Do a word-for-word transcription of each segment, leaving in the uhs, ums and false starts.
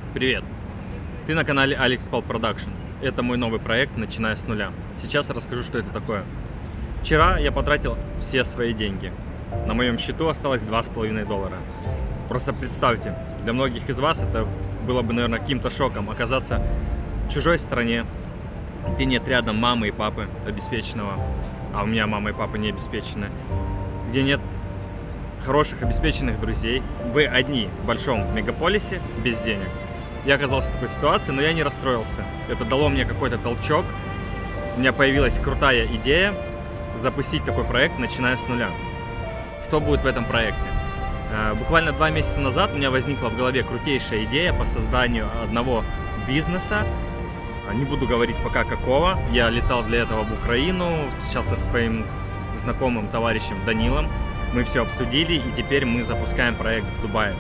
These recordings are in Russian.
Привет! Ты на канале Аликспал Продакшн. Это мой новый проект, начиная с нуля. Сейчас расскажу, что это такое. Вчера я потратил все свои деньги. На моем счету осталось два с половиной доллара. Просто представьте, для многих из вас это было бы, наверное, каким-то шоком оказаться в чужой стране, где нет рядом мамы и папы обеспеченного, а у меня мама и папа не обеспечены, где нет хороших обеспеченных друзей, вы одни в большом мегаполисе без денег. Я оказался в такой ситуации, но я не расстроился. Это дало мне какой-то толчок. У меня появилась крутая идея запустить такой проект, начиная с нуля. Что будет в этом проекте? Буквально два месяца назад у меня возникла в голове крутейшая идея по созданию одного бизнеса. Не буду говорить пока какого. Я летал для этого в Украину, встречался со своим знакомым товарищем Данилом. Мы все обсудили, и теперь мы запускаем проект в Дубае.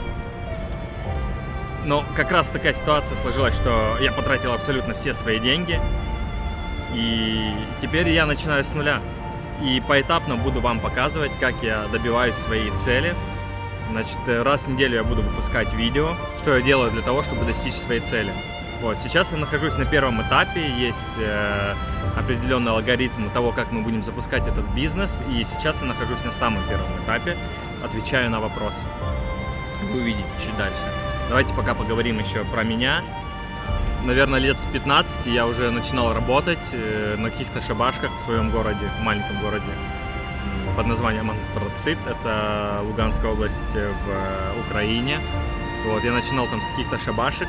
Но как раз такая ситуация сложилась, что я потратил абсолютно все свои деньги. И теперь я начинаю с нуля. И поэтапно буду вам показывать, как я добиваюсь своей цели. Значит, раз в неделю я буду выпускать видео, что я делаю для того, чтобы достичь своей цели. Вот, сейчас я нахожусь на первом этапе, есть э, определенный алгоритм того, как мы будем запускать этот бизнес. И сейчас я нахожусь на самом первом этапе, отвечаю на вопросы. Вы увидите чуть дальше. Давайте пока поговорим еще про меня. Наверное, лет с пятнадцати я уже начинал работать на каких-то шабашках в своем городе, в маленьком городе под названием Антрацит. Это Луганская область в Украине. Вот, я начинал там с каких-то шабашек.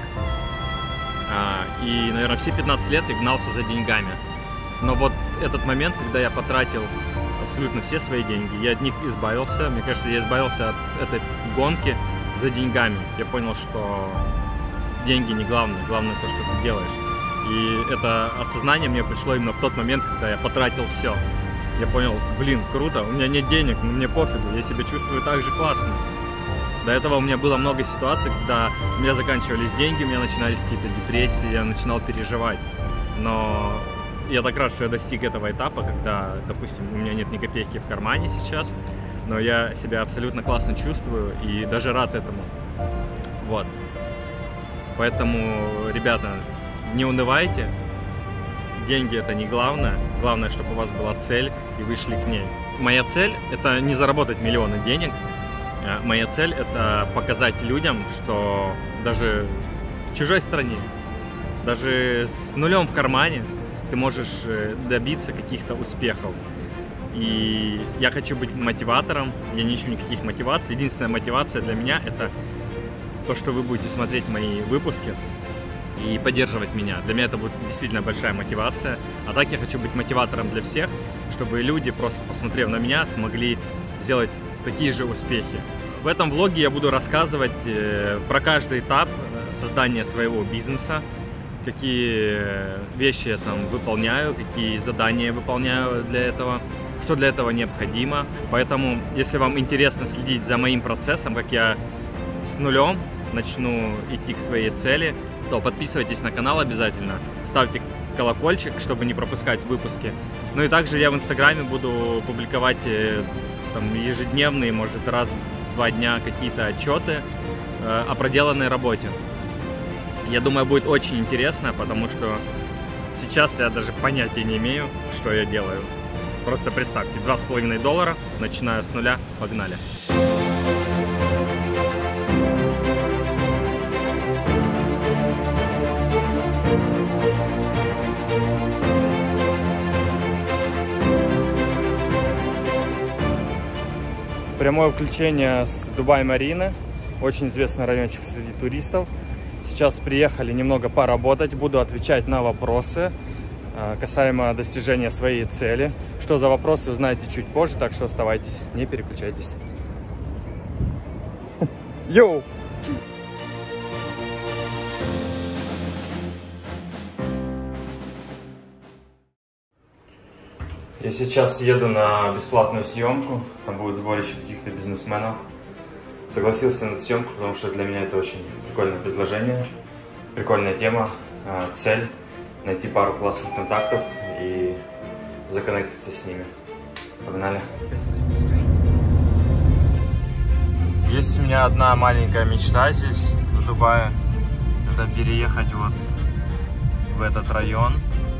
И, наверное, все пятнадцать лет я гнался за деньгами. Но вот этот момент, когда я потратил абсолютно все свои деньги, я от них избавился. Мне кажется, я избавился от этой гонки за деньгами. Я понял, что деньги не главное, главное то, что ты делаешь. И это осознание мне пришло именно в тот момент, когда я потратил все. Я понял, блин, круто, у меня нет денег, но мне пофигу, я себя чувствую так же классно. До этого у меня было много ситуаций, когда у меня заканчивались деньги, у меня начинались какие-то депрессии, я начинал переживать. Но я так рад, что я достиг этого этапа, когда, допустим, у меня нет ни копейки в кармане сейчас, но я себя абсолютно классно чувствую и даже рад этому. Вот. Поэтому, ребята, не унывайте. Деньги — это не главное. Главное, чтобы у вас была цель и вы шли к ней. Моя цель — это не заработать миллионы денег. Моя цель — это показать людям, что даже в чужой стране, даже с нулем в кармане ты можешь добиться каких-то успехов. И я хочу быть мотиватором, я не ищу никаких мотиваций. Единственная мотивация для меня — это то, что вы будете смотреть мои выпуски и поддерживать меня. Для меня это будет действительно большая мотивация. А так я хочу быть мотиватором для всех, чтобы люди, просто посмотрев на меня, смогли сделать такие же успехи. В этом влоге я буду рассказывать про каждый этап создания своего бизнеса, какие вещи я там выполняю, какие задания я выполняю для этого, что для этого необходимо. Поэтому, если вам интересно следить за моим процессом, как я с нулем начну идти к своей цели, то подписывайтесь на канал обязательно, ставьте колокольчик, чтобы не пропускать выпуски. Ну и также я в инстаграме буду публиковать там ежедневные, может раз в два дня какие-то отчеты э, о проделанной работе. Я думаю, будет очень интересно, потому что сейчас я даже понятия не имею, что я делаю. Просто представьте, два с половиной доллара, начинаю с нуля, погнали. Прямое включение с Дубай-Марины, очень известный райончик среди туристов. Сейчас приехали немного поработать, буду отвечать на вопросы касаемо достижения своей цели. Что за вопросы, узнаете чуть позже, так что оставайтесь, не переключайтесь. Йоу! Я сейчас еду на бесплатную съемку, там будет сборище каких-то бизнесменов. Согласился на съемку, потому что для меня это очень прикольное предложение, прикольная тема, цель — найти пару классных контактов и законнектиться с ними. Погнали! Есть у меня одна маленькая мечта здесь, в Дубае. когда переехать вот в этот район.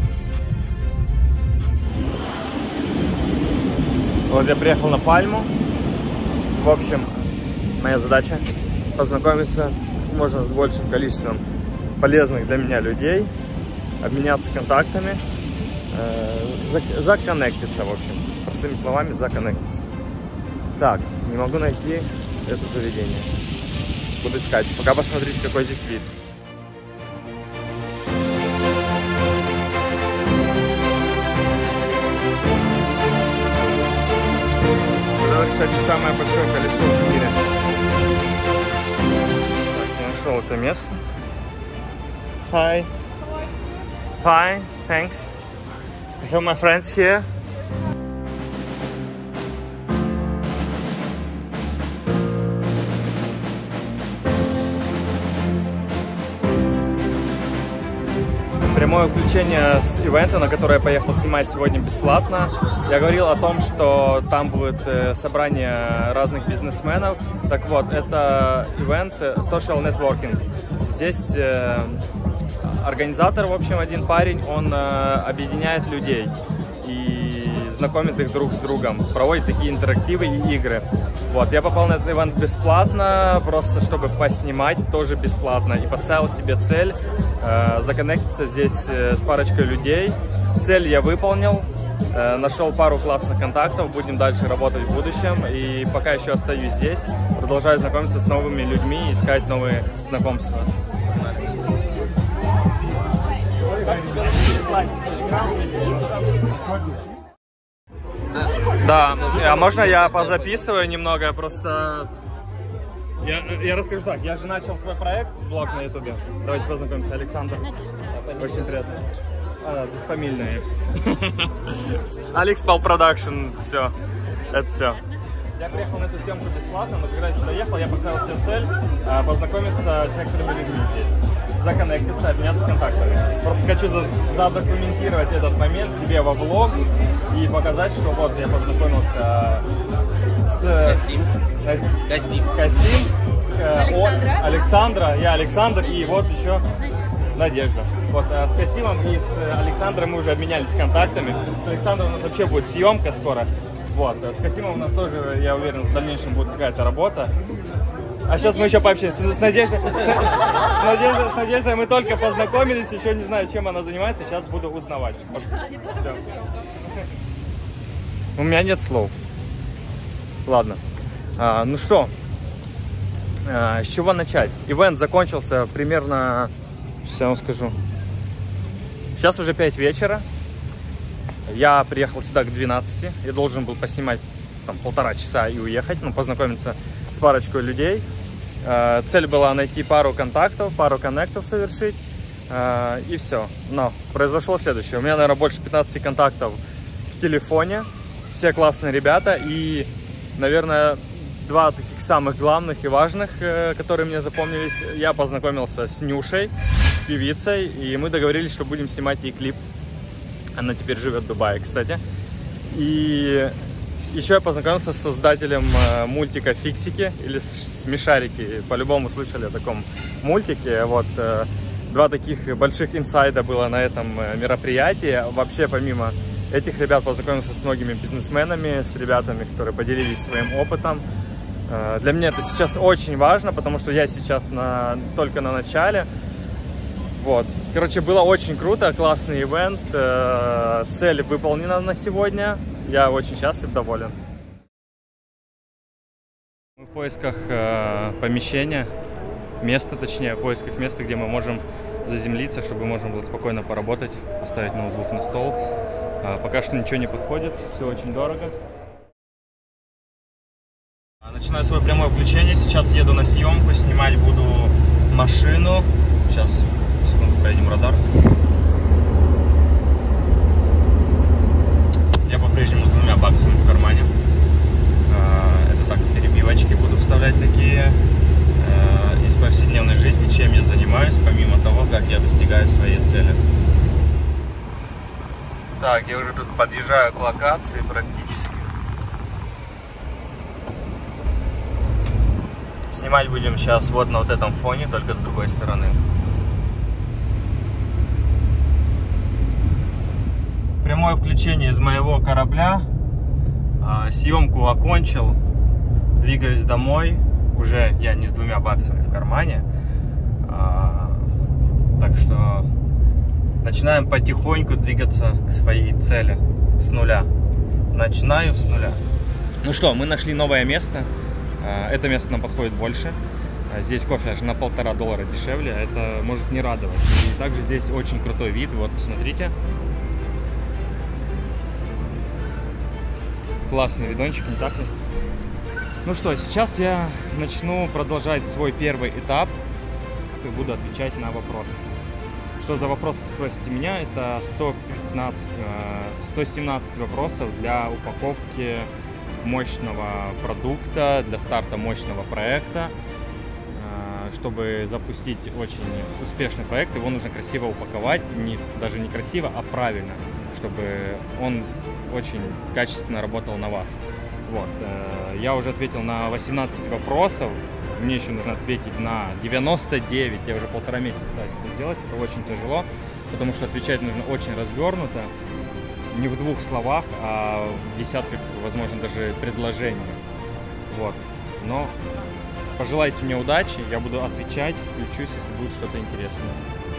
Вот я приехал на Пальму. В общем, моя задача познакомиться можно с большим количеством полезных для меня людей, обменяться контактами, э, законнектиться, в общем, простыми словами, законнектиться. Так, не могу найти это заведение. Буду искать. Пока посмотрите, какой здесь вид. Это, кстати, самое большое колесо в мире. Так, я нашел это место. Hi. Hi, thanks. I have my friends here. Прямое включение с ивента, на которое я поехал снимать сегодня бесплатно. Я говорил о том, что там будет собрание разных бизнесменов. Так вот, это ивент Social Networking. Здесь э, организатор, в общем, один парень, он э, объединяет людей и знакомит их друг с другом, проводит такие интерактивы и игры. Вот, я попал на этот ивент бесплатно, просто чтобы поснимать, тоже бесплатно, и поставил себе цель э, законнектиться здесь э, с парочкой людей. Цель я выполнил, э, нашел пару классных контактов, будем дальше работать в будущем, и пока еще остаюсь здесь, продолжаю знакомиться с новыми людьми, искать новые знакомства. Да, а можно я позаписываю немного, просто я, я расскажу так, я же начал свой проект, блог на ютубе. Давайте познакомимся, Александр. Очень приятно. А, бесфамильные. Алекс Пал Продакшн, все, это все. Я приехал на эту съемку бесплатно, но когда я сюда ехал, я поставил себе цель а, познакомиться с некоторыми людьми здесь, законнектиться, обменяться контактами. Просто хочу задокументировать этот момент себе во влог и показать, что вот я познакомился с Касим, Касим, Касим с, Александра. О, Александра, я Александр, и вот еще Надежда. Вот с Касимом и с Александром мы уже обменялись контактами. С Александром у нас вообще будет съемка скоро. Вот, с Касимом у нас тоже, я уверен, в дальнейшем будет какая-то работа. А сейчас мы еще пообщаемся с Надеждой. С Надеждой, с Надеждой мы только познакомились, еще не знаю, чем она занимается, сейчас буду узнавать. Все. У меня нет слов. Ладно. А, ну что, а, с чего начать? Ивент закончился примерно, сейчас я вам скажу. Сейчас уже пять вечера. Я приехал сюда к двенадцати. Я должен был поснимать там полтора часа и уехать, ну, познакомиться с парочкой людей. Э, цель была найти пару контактов, пару коннектов совершить. Э, и все. Но произошло следующее. У меня, наверное, больше пятнадцати контактов в телефоне. Все классные ребята. И, наверное, два таких самых главных и важных, э, которые мне запомнились. Я познакомился с Нюшей, с певицей. И мы договорились, что будем снимать ей клип. Она теперь живет в Дубае, кстати. И еще я познакомился с создателем э, мультика «Фиксики» или «Смешарики». По-любому слышали о таком мультике. Вот, э, два таких больших инсайда было на этом э, мероприятии. Вообще, помимо этих ребят, познакомился с многими бизнесменами, с ребятами, которые поделились своим опытом. Э, для меня это сейчас очень важно, потому что я сейчас на, только на начале. Вот. Короче, было очень круто, классный ивент, цель выполнена на сегодня, я очень счастлив, доволен. Мы в поисках помещения, места точнее, в поисках места, где мы можем заземлиться, чтобы можно было спокойно поработать, поставить ноутбук на стол. Пока что ничего не подходит, все очень дорого. Начинаю свое прямое включение, сейчас еду на съемку, снимать буду машину. Сейчас, секунду, проедем радар. Я по-прежнему с двумя баксами в кармане. Это так, перебивочки буду вставлять такие из повседневной жизни, чем я занимаюсь, помимо того, как я достигаю своей цели. Так, я уже тут подъезжаю к локации практически. Снимать будем сейчас вот на вот этом фоне, только с другой стороны. прямое включение из моего корабля. Съемку окончил, двигаюсь домой. Уже я не с двумя баксами в кармане. Так что начинаем потихоньку двигаться к своей цели с нуля. Начинаю с нуля. Ну что, мы нашли новое место. Это место нам подходит больше. Здесь кофе аж на полтора доллара дешевле. Это может не радовать. И также здесь очень крутой вид. Вот, посмотрите. Классный видончик, не так ли? Ну что, сейчас я начну продолжать свой первый этап. И буду отвечать на вопросы. Что за вопросы, спросите меня? Это сто пятнадцать, сто семнадцать вопросов для упаковки мощного продукта, для старта мощного проекта. Чтобы запустить очень успешный проект, его нужно красиво упаковать, не, даже не красиво, а правильно, чтобы он очень качественно работал на вас. Вот. Я уже ответил на восемнадцать вопросов, мне еще нужно ответить на девяносто девять, я уже полтора месяца пытаюсь это сделать, это очень тяжело, потому что отвечать нужно очень развернуто, не в двух словах, а в десятках, возможно, даже предложений. Вот. Но пожелайте мне удачи, я буду отвечать, включусь, если будет что-то интересное.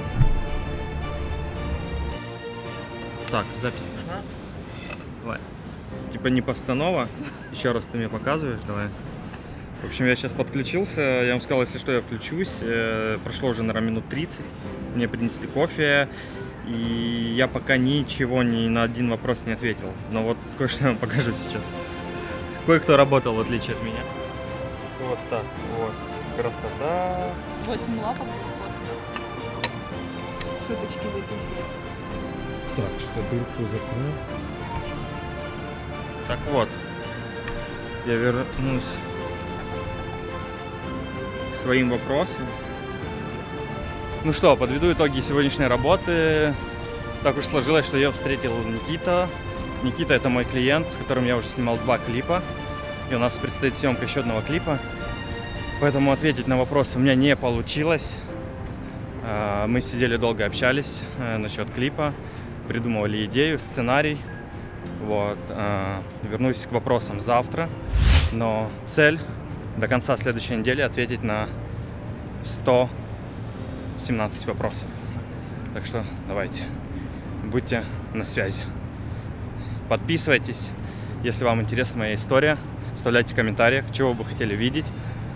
Так, запись нужна? Давай. Типа не постанова. Еще раз ты мне показываешь, давай. В общем, я сейчас подключился, я вам сказал, если что, я включусь. Прошло уже, наверное, минут тридцать, мне принесли кофе, и я пока ничего ни на один вопрос не ответил. Но вот кое-что я вам покажу сейчас. Кое-кто работал, в отличие от меня. Вот так вот. Красота. восемь лапок просто. Шуточки записывай. Так, штабельку закрою. Так вот. Я вернусь к своим вопросам. Ну что, подведу итоги сегодняшней работы. Так уж сложилось, что я встретил Никита. Никита — это мой клиент, с которым я уже снимал два клипа. И у нас предстоит съемка еще одного клипа. Поэтому ответить на вопросы у меня не получилось. Мы сидели долго, общались насчет клипа, придумывали идею, сценарий. Вот. Вернусь к вопросам завтра. Но цель до конца следующей недели ответить на сто семнадцать вопросов. Так что давайте, будьте на связи. Подписывайтесь, если вам интересна моя история. Оставляйте в комментариях, чего вы бы хотели видеть.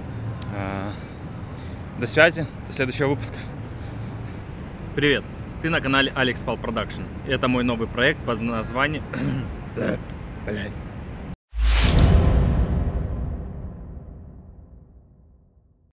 До связи, до следующего выпуска. Привет, ты на канале Алекс Пал Продакшн. Это мой новый проект под названием... Блядь.